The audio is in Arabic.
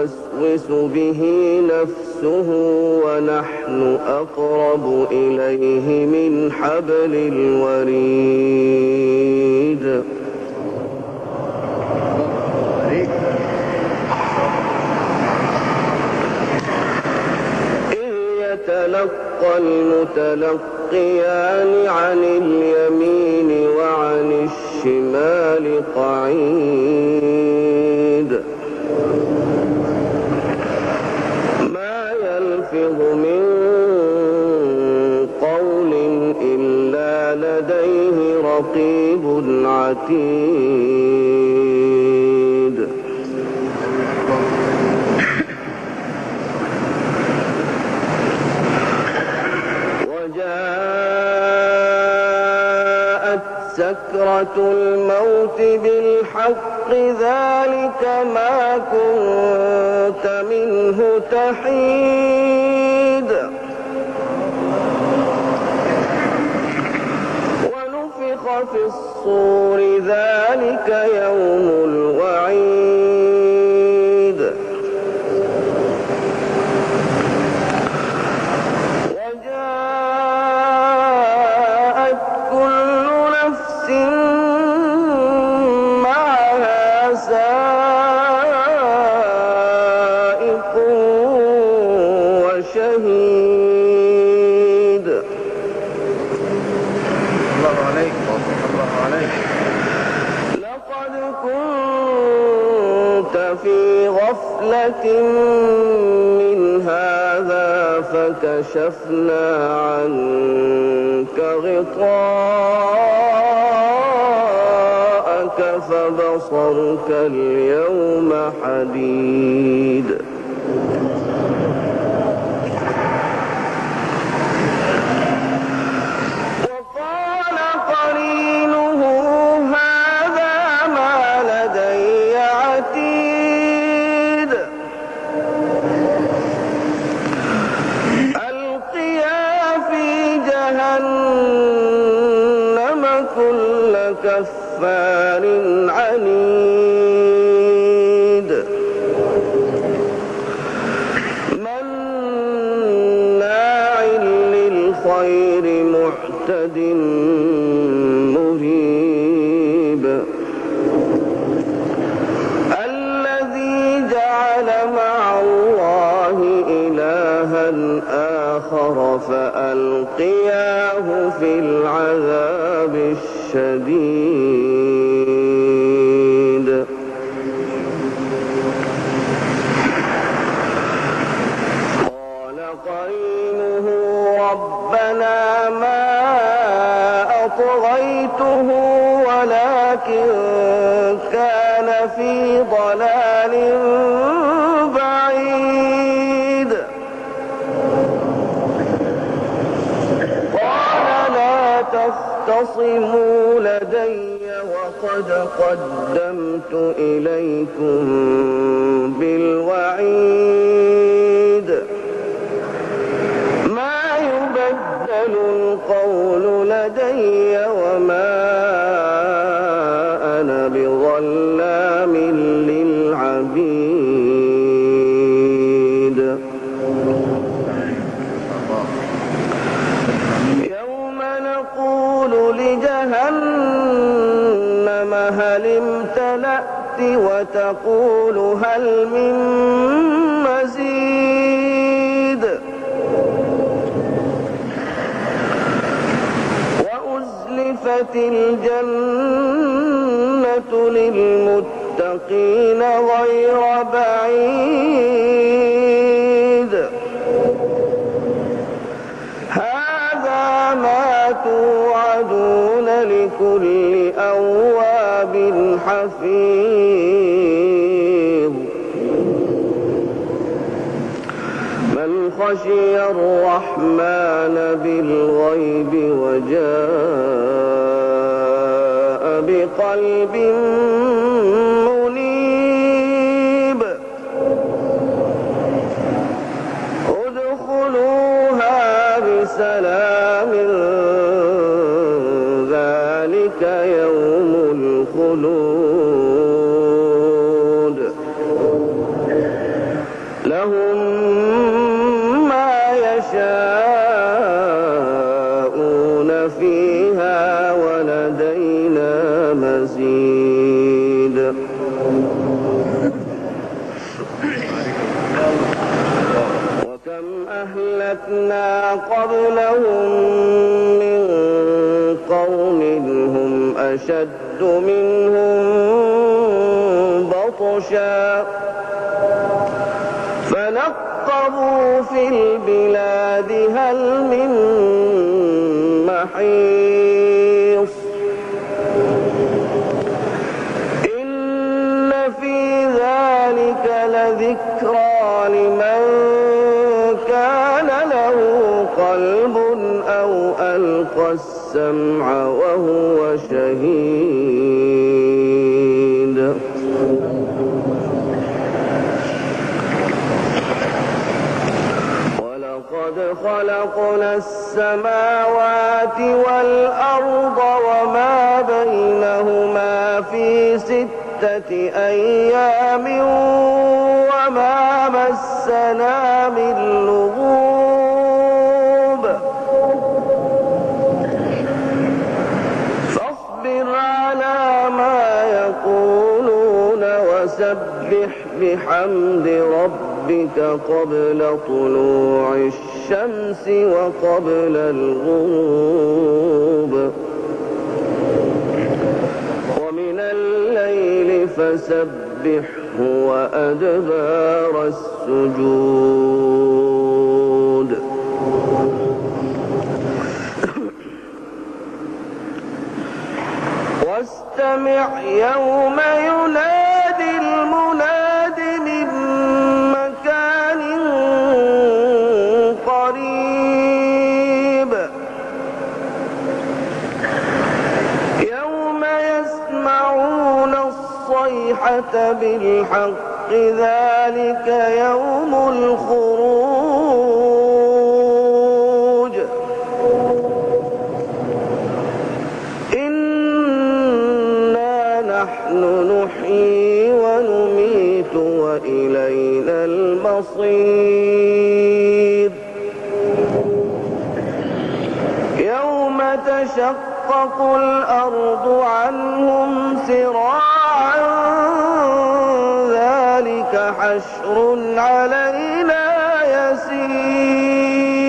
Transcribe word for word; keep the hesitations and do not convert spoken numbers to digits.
توسوس به نفسه ونحن أقرب إليه من حبل الوريد إذ يتلقى المتلقيان عن اليمين وعن الشمال قعيد ما يلفظ من قول إلا لديه رقيب عتيد وجاءت سكرة الموت بالحق ذلك ما كنت منه تحيد ونفخ في الصور ذلك يوم الوعيد وجاءت كل نفس معها سائق وشهيد الله عليك الله عليك لقد كنت في غفلة من هذا فكشفنا عنك غطاءك فبصرك اليوم حديد وقال قرينه هذا ما لدي عتيد ألقيا في جهنم كل كفار عنيد مناع للخير معتد مريب الذي جعل مع الله إلها آخر فألقياه في العذاب الشديد قال قرينه ربنا ما أطغيته ولكن كان في ضلال بعيد قال لا تختصموا لدي وقد قدمت إليكم بالوعيد ما يبدل القول لدي وما أنا بظلام للعبيد يوم نقول لجهنم هل امتلأت وتقول هل من مزيد وأزلفت الجنة للمتقين غير بعيد هذا ما توعدون لكل أواب حفيظ من خشي الرحمن بالغيب وجاء بقلب منيب ادخلوها بسلام ذلك يوم الخلود لهم ما يشاءون فيها ولدينا مزيد. وكم أهلكنا قبلهم من قوم هم أشد منهم بطشا فنقبوا في البلاد هل من محيص. إن في ذلك لذكرى لمن كان له قلب أو ألقى السمع وهو شهيد. ولقد خلقنا السماوات والأرض وما بينهما في ستة أيام وما مسنا من لغوب. فاصبر على ما يقولون وسبح بحمد ربك قبل طلوع الشمس وقبل الغروب ومن الليل فسبحه وأدبار السجود. واستمع يوم ينادي المناد من مكان قريب. يوم يسمعون الصيحة بالحق ذلك يوم الخروج. إنا نحن نحيي ونميت وإلينا المصير. يوم تشقق الأرض عنهم سراعا ذلك حشر علينا يسير.